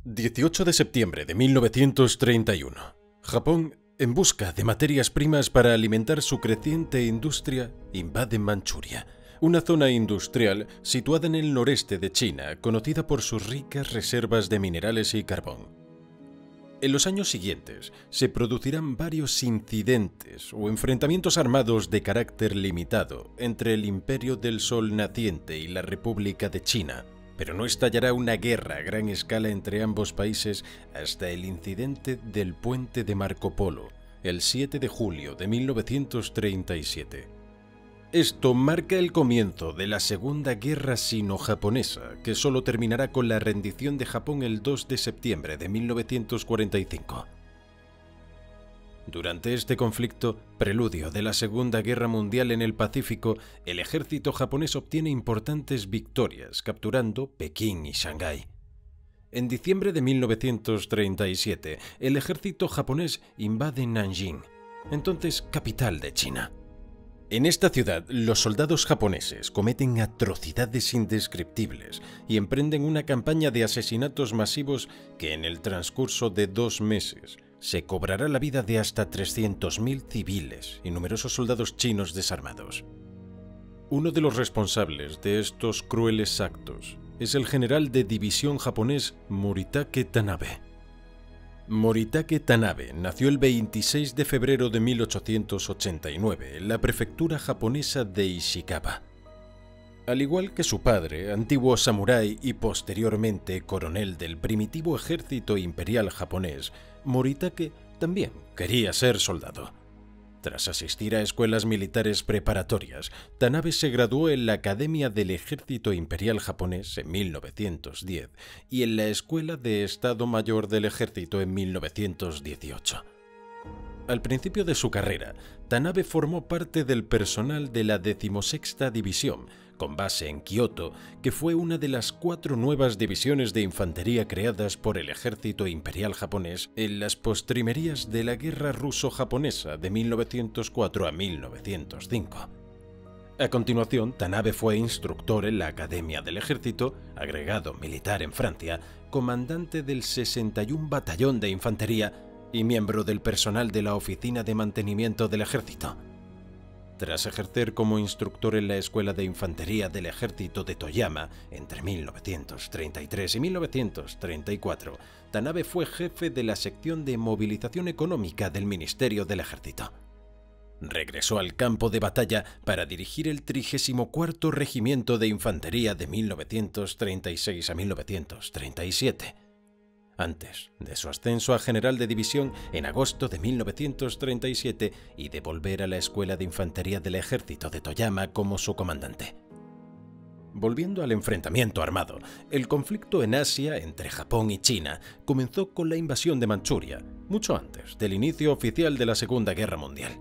18 de septiembre de 1931. Japón, en busca de materias primas para alimentar su creciente industria, invade Manchuria, una zona industrial situada en el noreste de China, conocida por sus ricas reservas de minerales y carbón. En los años siguientes se producirán varios incidentes o enfrentamientos armados de carácter limitado entre el Imperio del Sol naciente y la República de China, pero no estallará una guerra a gran escala entre ambos países hasta el incidente del puente de Marco Polo, el 7 de julio de 1937. Esto marca el comienzo de la Segunda Guerra Sino-Japonesa, que solo terminará con la rendición de Japón el 2 de septiembre de 1945. Durante este conflicto, preludio de la Segunda Guerra Mundial en el Pacífico, el ejército japonés obtiene importantes victorias, capturando Pekín y Shanghái. En diciembre de 1937, el ejército japonés invade Nanjing, entonces capital de China. En esta ciudad, los soldados japoneses cometen atrocidades indescriptibles y emprenden una campaña de asesinatos masivos que en el transcurso de 2 meses se cobrará la vida de hasta 300.000 civiles y numerosos soldados chinos desarmados. Uno de los responsables de estos crueles actos es el general de división japonés Moritake Tanabe. Moritake Tanabe nació el 26 de febrero de 1889 en la prefectura japonesa de Ishikawa. Al igual que su padre, antiguo samurái y posteriormente coronel del primitivo ejército imperial japonés, Moritake también quería ser soldado. Tras asistir a escuelas militares preparatorias, Tanabe se graduó en la Academia del Ejército Imperial Japonés en 1910 y en la Escuela de Estado Mayor del Ejército en 1918. Al principio de su carrera, Tanabe formó parte del personal de la 16ª División, con base en Kioto, que fue una de las 4 nuevas divisiones de infantería creadas por el ejército imperial japonés en las postrimerías de la Guerra Ruso-Japonesa de 1904 a 1905. A continuación, Tanabe fue instructor en la Academia del Ejército, agregado militar en Francia, comandante del 61 Batallón de Infantería y miembro del personal de la Oficina de Mantenimiento del Ejército. Tras ejercer como instructor en la Escuela de Infantería del Ejército de Toyama entre 1933 y 1934, Tanabe fue jefe de la sección de movilización económica del Ministerio del Ejército. Regresó al campo de batalla para dirigir el 34º Regimiento de Infantería de 1936 a 1937. Antes de su ascenso a general de división en agosto de 1937 y de volver a la Escuela de Infantería del Ejército de Toyama como su comandante. Volviendo al enfrentamiento armado, el conflicto en Asia entre Japón y China comenzó con la invasión de Manchuria, mucho antes del inicio oficial de la Segunda Guerra Mundial.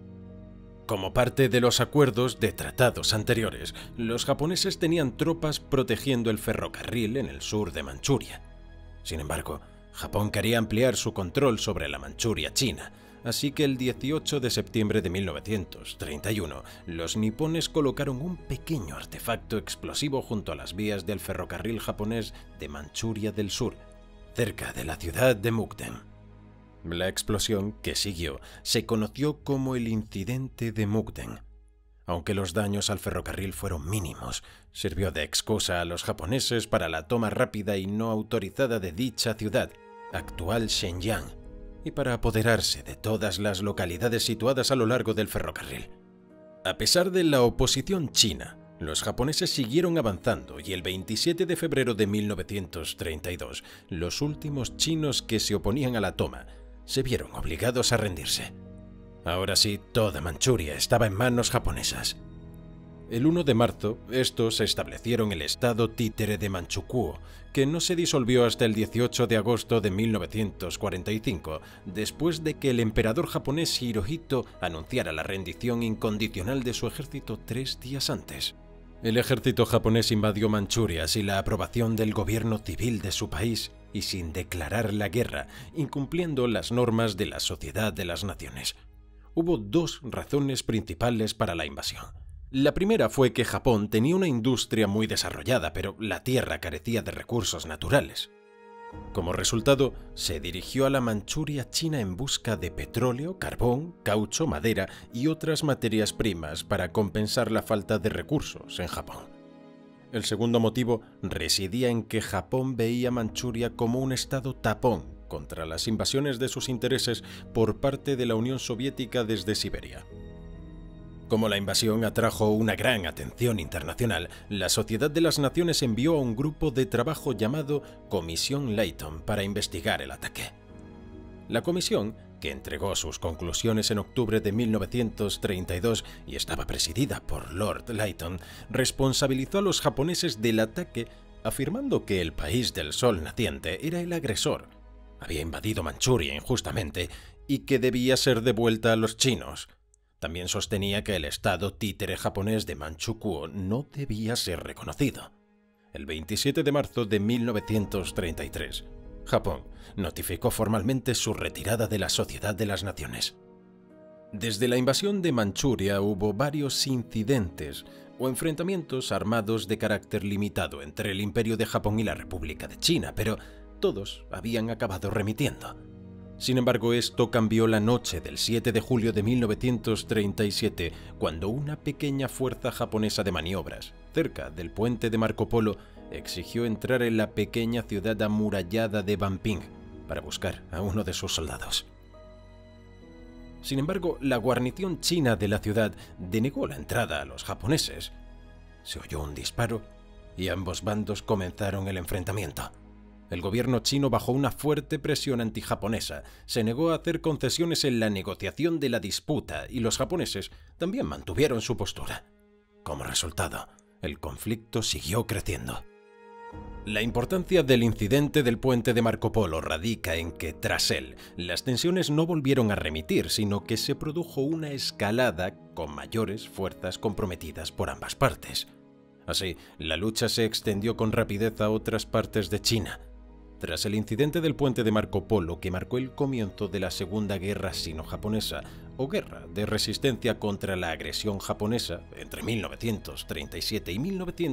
Como parte de los acuerdos de tratados anteriores, los japoneses tenían tropas protegiendo el ferrocarril en el sur de Manchuria. Sin embargo, Japón quería ampliar su control sobre la Manchuria china, así que el 18 de septiembre de 1931, los nipones colocaron un pequeño artefacto explosivo junto a las vías del ferrocarril japonés de Manchuria del Sur, cerca de la ciudad de Mukden. La explosión que siguió se conoció como el incidente de Mukden. Aunque los daños al ferrocarril fueron mínimos, sirvió de excusa a los japoneses para la toma rápida y no autorizada de dicha ciudad, actual Shenyang, y para apoderarse de todas las localidades situadas a lo largo del ferrocarril. A pesar de la oposición china, los japoneses siguieron avanzando y el 27 de febrero de 1932, los últimos chinos que se oponían a la toma se vieron obligados a rendirse. Ahora sí, toda Manchuria estaba en manos japonesas. El 1 de marzo, estos establecieron el estado títere de Manchukuo, que no se disolvió hasta el 18 de agosto de 1945, después de que el emperador japonés Hirohito anunciara la rendición incondicional de su ejército 3 días antes. El ejército japonés invadió Manchuria sin la aprobación del gobierno civil de su país y sin declarar la guerra, incumpliendo las normas de la Sociedad de las Naciones. Hubo 2 razones principales para la invasión. La primera fue que Japón tenía una industria muy desarrollada, pero la tierra carecía de recursos naturales. Como resultado, se dirigió a la Manchuria china en busca de petróleo, carbón, caucho, madera y otras materias primas para compensar la falta de recursos en Japón. El segundo motivo residía en que Japón veía Manchuria como un estado tapón contra las invasiones de sus intereses por parte de la Unión Soviética desde Siberia. Como la invasión atrajo una gran atención internacional, la Sociedad de las Naciones envió a un grupo de trabajo llamado Comisión Layton para investigar el ataque. La comisión, que entregó sus conclusiones en octubre de 1932 y estaba presidida por Lord Layton, responsabilizó a los japoneses del ataque, afirmando que el país del sol naciente era el agresor, había invadido Manchuria injustamente y que debía ser devuelta a los chinos. También sostenía que el estado títere japonés de Manchukuo no debía ser reconocido. El 27 de marzo de 1933, Japón notificó formalmente su retirada de la Sociedad de las Naciones. Desde la invasión de Manchuria hubo varios incidentes o enfrentamientos armados de carácter limitado entre el Imperio de Japón y la República de China, pero todos habían acabado remitiendo. Sin embargo, esto cambió la noche del 7 de julio de 1937, cuando una pequeña fuerza japonesa de maniobras, cerca del puente de Marco Polo, exigió entrar en la pequeña ciudad amurallada de Banping para buscar a uno de sus soldados. Sin embargo, la guarnición china de la ciudad denegó la entrada a los japoneses. Se oyó un disparo y ambos bandos comenzaron el enfrentamiento. El gobierno chino, bajo una fuerte presión antijaponesa, se negó a hacer concesiones en la negociación de la disputa y los japoneses también mantuvieron su postura. Como resultado, el conflicto siguió creciendo. La importancia del incidente del puente de Marco Polo radica en que, tras él, las tensiones no volvieron a remitir, sino que se produjo una escalada con mayores fuerzas comprometidas por ambas partes. Así, la lucha se extendió con rapidez a otras partes de China. Tras el incidente del puente de Marco Polo, que marcó el comienzo de la Segunda Guerra Sino-Japonesa, o Guerra de Resistencia contra la agresión japonesa entre 1937 y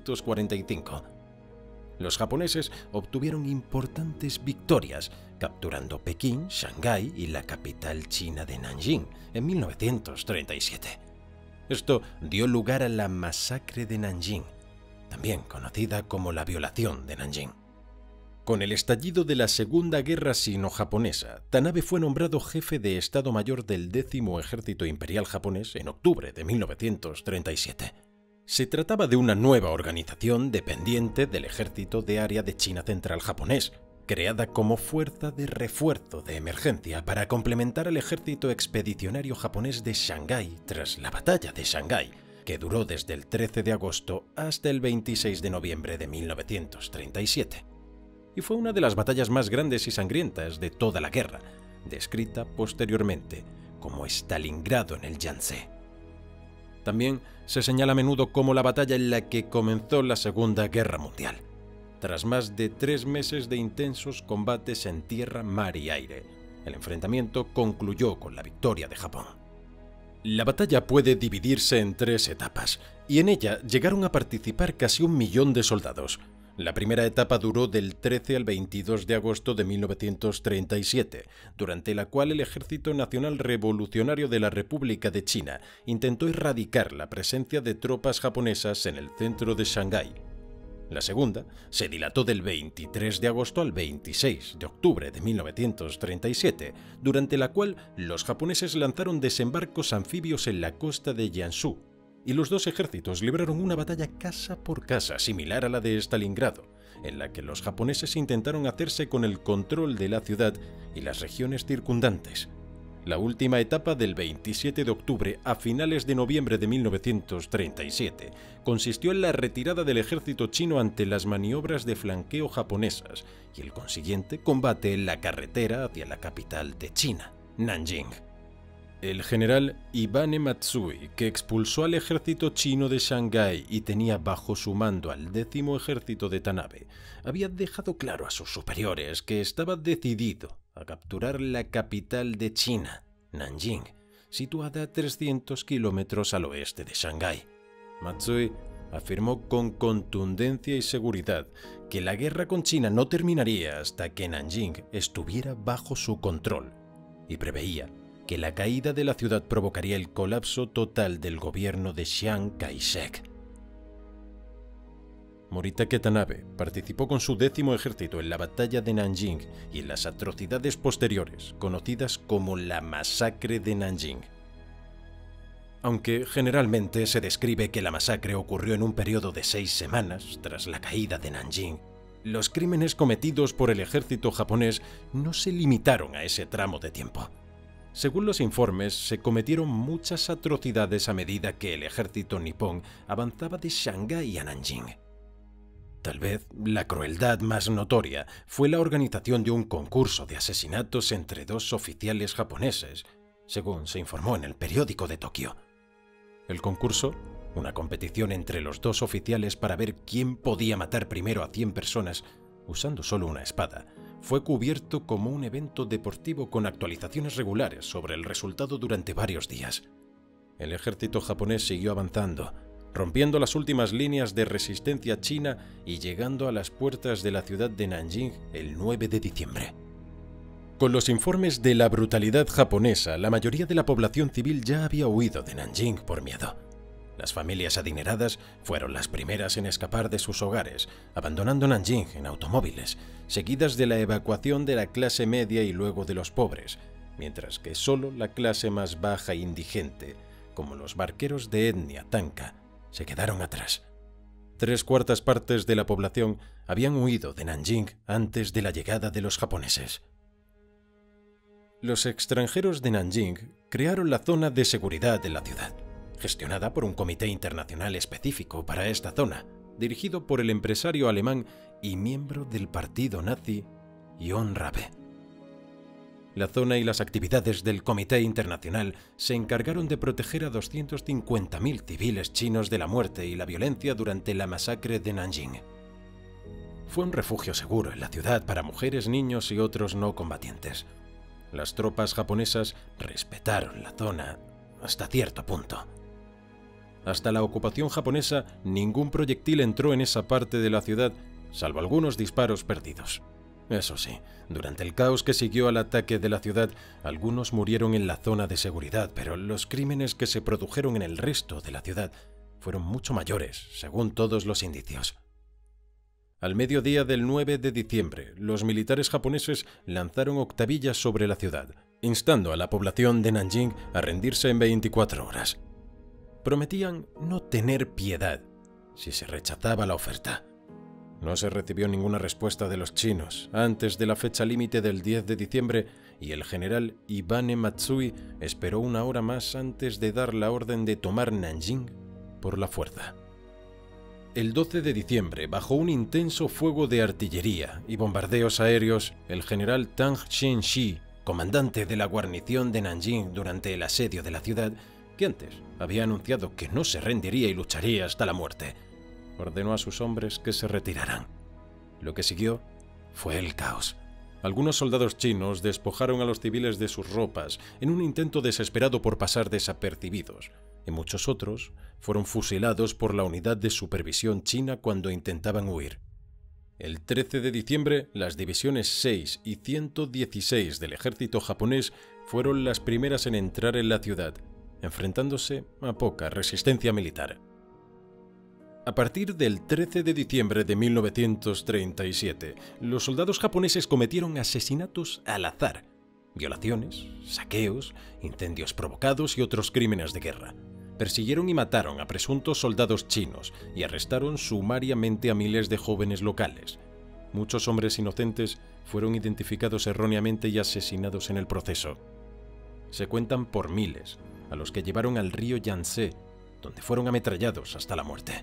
1945, los japoneses obtuvieron importantes victorias, capturando Pekín, Shanghái y la capital china de Nanjing en 1937. Esto dio lugar a la masacre de Nanjing, también conocida como la violación de Nanjing. Con el estallido de la Segunda Guerra Sino-Japonesa, Tanabe fue nombrado jefe de Estado Mayor del 10º Ejército Imperial Japonés en octubre de 1937. Se trataba de una nueva organización dependiente del Ejército de Área de China Central Japonés, creada como fuerza de refuerzo de emergencia para complementar al Ejército Expedicionario Japonés de Shanghái tras la Batalla de Shanghái, que duró desde el 13 de agosto hasta el 26 de noviembre de 1937. Y fue una de las batallas más grandes y sangrientas de toda la guerra, descrita posteriormente como Stalingrado en el Yangtze. También se señala a menudo como la batalla en la que comenzó la Segunda Guerra Mundial, tras más de 3 meses de intensos combates en tierra, mar y aire. El enfrentamiento concluyó con la victoria de Japón. La batalla puede dividirse en 3 etapas, y en ella llegaron a participar casi 1 millón de soldados. La primera etapa duró del 13 al 22 de agosto de 1937, durante la cual el Ejército Nacional Revolucionario de la República de China intentó erradicar la presencia de tropas japonesas en el centro de Shanghái. La segunda se dilató del 23 de agosto al 26 de octubre de 1937, durante la cual los japoneses lanzaron desembarcos anfibios en la costa de Jiangsu, y los dos ejércitos libraron una batalla casa por casa similar a la de Stalingrado, en la que los japoneses intentaron hacerse con el control de la ciudad y las regiones circundantes. La última etapa, del 27 de octubre a finales de noviembre de 1937, consistió en la retirada del ejército chino ante las maniobras de flanqueo japonesas y el consiguiente combate en la carretera hacia la capital de China, Nanjing. El general Ibane Matsui, que expulsó al ejército chino de Shanghái y tenía bajo su mando al 10º ejército de Tanabe, había dejado claro a sus superiores que estaba decidido a capturar la capital de China, Nanjing, situada a 300 kilómetros al oeste de Shanghái. Matsui afirmó con contundencia y seguridad que la guerra con China no terminaría hasta que Nanjing estuviera bajo su control y preveía que la caída de la ciudad provocaría el colapso total del gobierno de Chiang Kai-shek. Moritake Tanabe participó con su 10º ejército en la batalla de Nanjing y en las atrocidades posteriores, conocidas como la masacre de Nanjing. Aunque generalmente se describe que la masacre ocurrió en un periodo de 6 semanas tras la caída de Nanjing, los crímenes cometidos por el ejército japonés no se limitaron a ese tramo de tiempo. Según los informes, se cometieron muchas atrocidades a medida que el ejército nipón avanzaba de Shanghái a Nanjing. Tal vez la crueldad más notoria fue la organización de un concurso de asesinatos entre 2 oficiales japoneses, según se informó en el periódico de Tokio. El concurso, una competición entre los 2 oficiales para ver quién podía matar primero a 100 personas usando solo una espada, fue cubierto como un evento deportivo con actualizaciones regulares sobre el resultado durante varios días. El ejército japonés siguió avanzando, rompiendo las últimas líneas de resistencia china y llegando a las puertas de la ciudad de Nanjing el 9 de diciembre. Con los informes de la brutalidad japonesa, la mayoría de la población civil ya había huido de Nanjing por miedo. Las familias adineradas fueron las primeras en escapar de sus hogares, abandonando Nanjing en automóviles, seguidas de la evacuación de la clase media y luego de los pobres, mientras que solo la clase más baja e indigente, como los barqueros de etnia tanka, se quedaron atrás. 3/4 partes de la población habían huido de Nanjing antes de la llegada de los japoneses. Los extranjeros de Nanjing crearon la zona de seguridad de la ciudad, gestionada por un comité internacional específico para esta zona, dirigido por el empresario alemán y miembro del partido nazi John Rabe. La zona y las actividades del Comité Internacional se encargaron de proteger a 250.000 civiles chinos de la muerte y la violencia durante la masacre de Nanjing. Fue un refugio seguro en la ciudad para mujeres, niños y otros no combatientes. Las tropas japonesas respetaron la zona hasta cierto punto. Hasta la ocupación japonesa, ningún proyectil entró en esa parte de la ciudad, salvo algunos disparos perdidos. Eso sí, durante el caos que siguió al ataque de la ciudad, algunos murieron en la zona de seguridad, pero los crímenes que se produjeron en el resto de la ciudad fueron mucho mayores, según todos los indicios. Al mediodía del 9 de diciembre, los militares japoneses lanzaron octavillas sobre la ciudad, instando a la población de Nanjing a rendirse en 24 horas. Prometían no tener piedad si se rechazaba la oferta. No se recibió ninguna respuesta de los chinos antes de la fecha límite del 10 de diciembre y el general Ibane Matsui esperó 1 hora más antes de dar la orden de tomar Nanjing por la fuerza. El 12 de diciembre, bajo un intenso fuego de artillería y bombardeos aéreos, el general Tang Xianxi, comandante de la guarnición de Nanjing durante el asedio de la ciudad, que antes había anunciado que no se rendiría y lucharía hasta la muerte, ordenó a sus hombres que se retiraran. Lo que siguió fue el caos. Algunos soldados chinos despojaron a los civiles de sus ropas en un intento desesperado por pasar desapercibidos, y muchos otros fueron fusilados por la unidad de supervisión china cuando intentaban huir. El 13 de diciembre, las divisiones 6 y 116 del ejército japonés fueron las primeras en entrar en la ciudad, enfrentándose a poca resistencia militar. A partir del 13 de diciembre de 1937, los soldados japoneses cometieron asesinatos al azar, violaciones, saqueos, incendios provocados y otros crímenes de guerra. Persiguieron y mataron a presuntos soldados chinos y arrestaron sumariamente a miles de jóvenes locales. Muchos hombres inocentes fueron identificados erróneamente y asesinados en el proceso. Se cuentan por miles a los que llevaron al río Yangtze, donde fueron ametrallados hasta la muerte.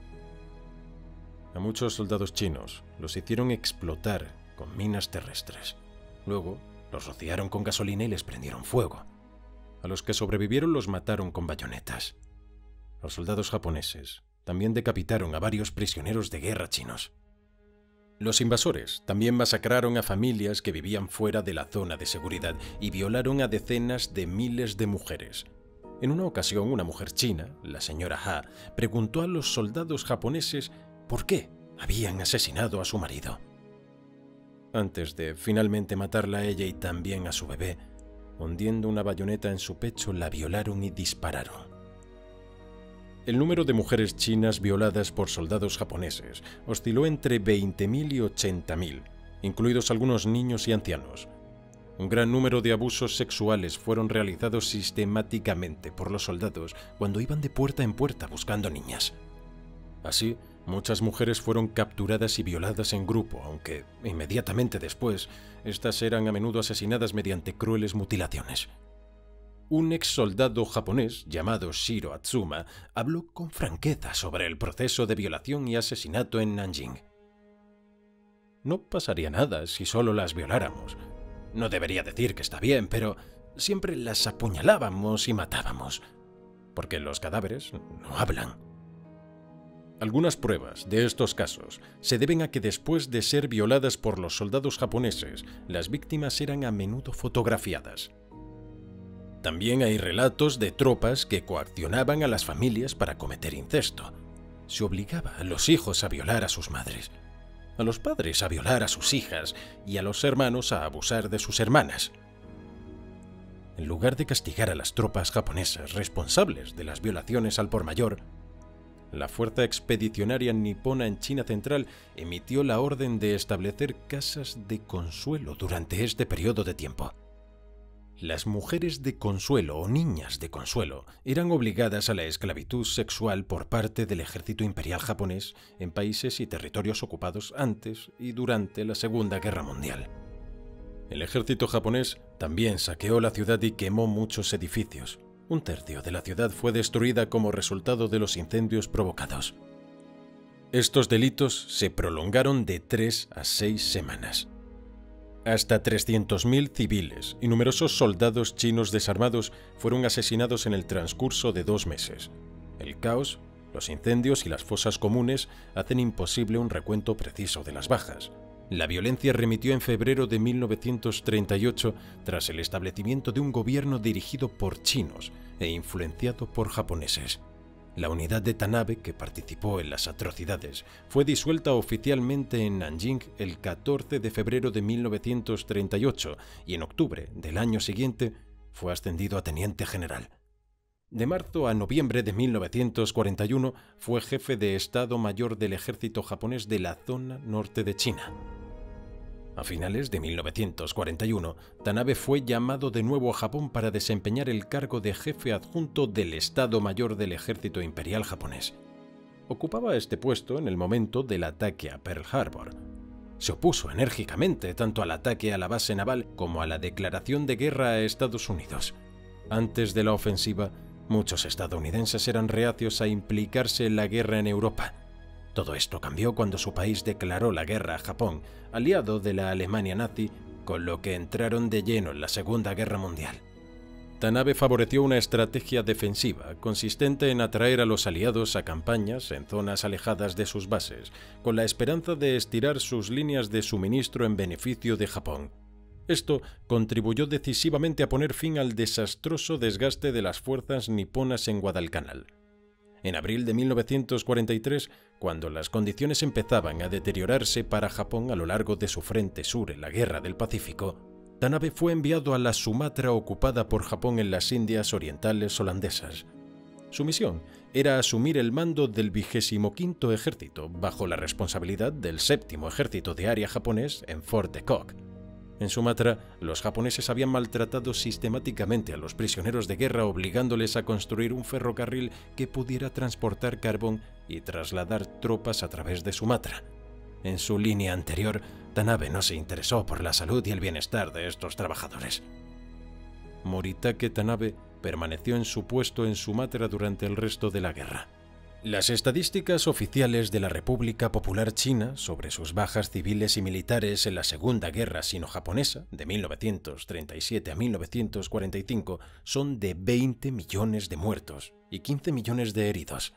A muchos soldados chinos los hicieron explotar con minas terrestres. Luego los rociaron con gasolina y les prendieron fuego. A los que sobrevivieron los mataron con bayonetas. Los soldados japoneses también decapitaron a varios prisioneros de guerra chinos. Los invasores también masacraron a familias que vivían fuera de la zona de seguridad y violaron a decenas de miles de mujeres. En una ocasión, una mujer china, la señora Ha, preguntó a los soldados japoneses por qué habían asesinado a su marido. Antes de finalmente matarla a ella y también a su bebé, hundiendo una bayoneta en su pecho, la violaron y dispararon. El número de mujeres chinas violadas por soldados japoneses osciló entre 20.000 y 80.000, incluidos algunos niños y ancianos. Un gran número de abusos sexuales fueron realizados sistemáticamente por los soldados cuando iban de puerta en puerta buscando niñas. Así, muchas mujeres fueron capturadas y violadas en grupo, aunque inmediatamente después, estas eran a menudo asesinadas mediante crueles mutilaciones. Un ex soldado japonés llamado Shiro Atsuma habló con franqueza sobre el proceso de violación y asesinato en Nanjing. No pasaría nada si solo las violáramos. No debería decir que está bien, pero siempre las apuñalábamos y matábamos, porque los cadáveres no hablan. Algunas pruebas de estos casos se deben a que después de ser violadas por los soldados japoneses, las víctimas eran a menudo fotografiadas. También hay relatos de tropas que coaccionaban a las familias para cometer incesto. Se obligaba a los hijos a violar a sus madres, a los padres a violar a sus hijas y a los hermanos a abusar de sus hermanas. En lugar de castigar a las tropas japonesas responsables de las violaciones al por mayor, la Fuerza Expedicionaria Nipona en China Central emitió la orden de establecer casas de consuelo durante este periodo de tiempo. Las mujeres de consuelo o niñas de consuelo eran obligadas a la esclavitud sexual por parte del ejército imperial japonés en países y territorios ocupados antes y durante la Segunda Guerra Mundial. El ejército japonés también saqueó la ciudad y quemó muchos edificios. Un tercio de la ciudad fue destruida como resultado de los incendios provocados. Estos delitos se prolongaron de 3 a 6 semanas. Hasta 300.000 civiles y numerosos soldados chinos desarmados fueron asesinados en el transcurso de 2 meses. El caos, los incendios y las fosas comunes hacen imposible un recuento preciso de las bajas. La violencia remitió en febrero de 1938 tras el establecimiento de un gobierno dirigido por chinos e influenciado por japoneses. La unidad de Tanabe, que participó en las atrocidades, fue disuelta oficialmente en Nanjing el 14 de febrero de 1938 y en octubre del año siguiente fue ascendido a teniente general. De marzo a noviembre de 1941 fue jefe de Estado Mayor del ejército japonés de la zona norte de China. A finales de 1941, Tanabe fue llamado de nuevo a Japón para desempeñar el cargo de jefe adjunto del Estado Mayor del Ejército Imperial japonés. Ocupaba este puesto en el momento del ataque a Pearl Harbor. Se opuso enérgicamente tanto al ataque a la base naval como a la declaración de guerra a Estados Unidos. Antes de la ofensiva, muchos estadounidenses eran reacios a implicarse en la guerra en Europa. Todo esto cambió cuando su país declaró la guerra a Japón, aliado de la Alemania nazi, con lo que entraron de lleno en la Segunda Guerra Mundial. Tanabe favoreció una estrategia defensiva consistente en atraer a los aliados a campañas en zonas alejadas de sus bases, con la esperanza de estirar sus líneas de suministro en beneficio de Japón. Esto contribuyó decisivamente a poner fin al desastroso desgaste de las fuerzas niponas en Guadalcanal. En abril de 1943, cuando las condiciones empezaban a deteriorarse para Japón a lo largo de su frente sur en la Guerra del Pacífico, Tanabe fue enviado a la Sumatra ocupada por Japón en las Indias Orientales holandesas. Su misión era asumir el mando del 25º Ejército bajo la responsabilidad del 7º Ejército de Área japonés en Fort de Kock. En Sumatra, los japoneses habían maltratado sistemáticamente a los prisioneros de guerra obligándoles a construir un ferrocarril que pudiera transportar carbón y trasladar tropas a través de Sumatra. En su línea anterior, Tanabe no se interesó por la salud y el bienestar de estos trabajadores. Moritake Tanabe permaneció en su puesto en Sumatra durante el resto de la guerra. Las estadísticas oficiales de la República Popular China sobre sus bajas civiles y militares en la Segunda Guerra Sino-Japonesa, de 1937 a 1945, son de 20 millones de muertos y 15 millones de heridos.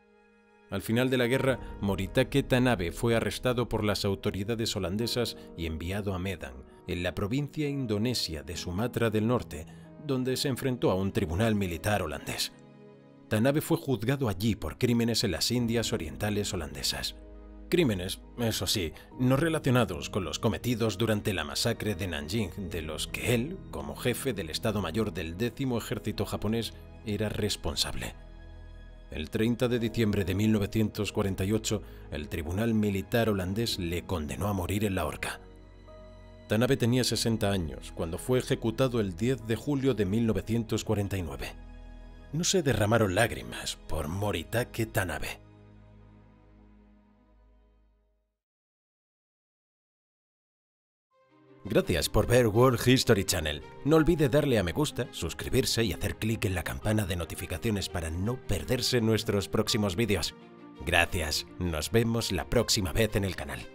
Al final de la guerra, Moritake Tanabe fue arrestado por las autoridades holandesas y enviado a Medan, en la provincia indonesia de Sumatra del Norte, donde se enfrentó a un tribunal militar holandés. Tanabe fue juzgado allí por crímenes en las Indias Orientales holandesas. Crímenes, eso sí, no relacionados con los cometidos durante la masacre de Nanjing, de los que él, como jefe del Estado Mayor del 10º Ejército japonés, era responsable. El 30 de diciembre de 1948, el tribunal militar holandés le condenó a morir en la horca. Tanabe tenía 60 años cuando fue ejecutado el 10 de julio de 1949. No se derramaron lágrimas por Moritake Tanabe. Gracias por ver World History Channel. No olvide darle a me gusta, suscribirse y hacer clic en la campana de notificaciones para no perderse nuestros próximos vídeos. Gracias, nos vemos la próxima vez en el canal.